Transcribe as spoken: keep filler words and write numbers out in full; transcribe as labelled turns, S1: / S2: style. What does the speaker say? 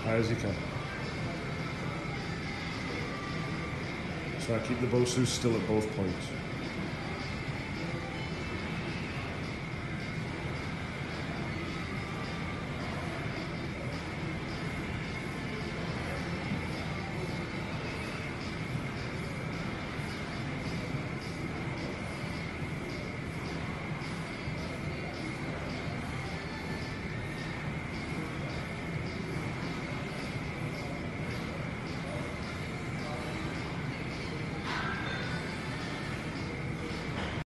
S1: high as you can. So I keep the Bosu still at both points.